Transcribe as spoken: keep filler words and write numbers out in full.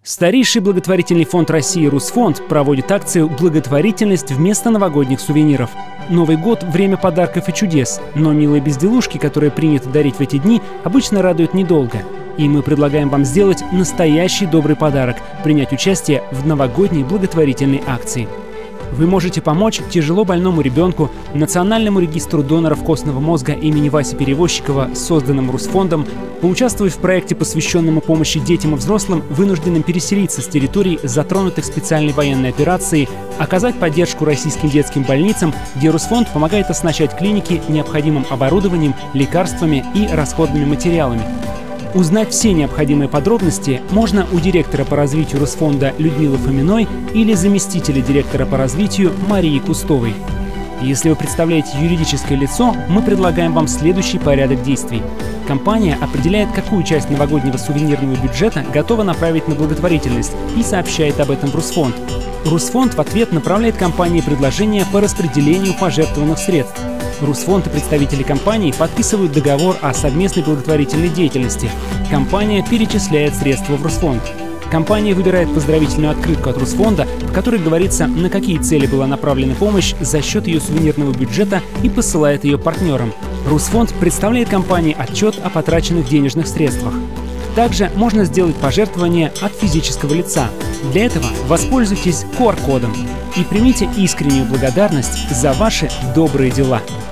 Старейший благотворительный фонд России «Русфонд» проводит акцию «Благотворительность вместо новогодних сувениров». Новый год – время подарков и чудес, но милые безделушки, которые принято дарить в эти дни, обычно радуют недолго. И мы предлагаем вам сделать настоящий добрый подарок – принять участие в новогодней благотворительной акции. Вы можете помочь тяжело больному ребенку, Национальному регистру доноров костного мозга имени Васи Перевозчикова, созданным Русфондом, поучаствовать в проекте, посвященному помощи детям и взрослым, вынужденным переселиться с территорий, затронутых специальной военной операцией, оказать поддержку российским детским больницам, где Русфонд помогает оснащать клиники необходимым оборудованием, лекарствами и расходными материалами. Узнать все необходимые подробности можно у директора по развитию Русфонда Людмилы Фоминой или заместителя директора по развитию Марии Кустовой. Если вы представляете юридическое лицо, мы предлагаем вам следующий порядок действий. Компания определяет, какую часть новогоднего сувенирного бюджета готова направить на благотворительность и сообщает об этом в Русфонд. Русфонд в ответ направляет компании предложения по распределению пожертвованных средств. Русфонд и представители компании подписывают договор о совместной благотворительной деятельности. Компания перечисляет средства в Русфонд. Компания выбирает поздравительную открытку от Русфонда, в которой говорится, на какие цели была направлена помощь за счет ее сувенирного бюджета, и посылает ее партнерам. Русфонд представляет компании отчет о потраченных денежных средствах. Также можно сделать пожертвование от физического лица. Для этого воспользуйтесь ку ар кодом и примите искреннюю благодарность за ваши добрые дела.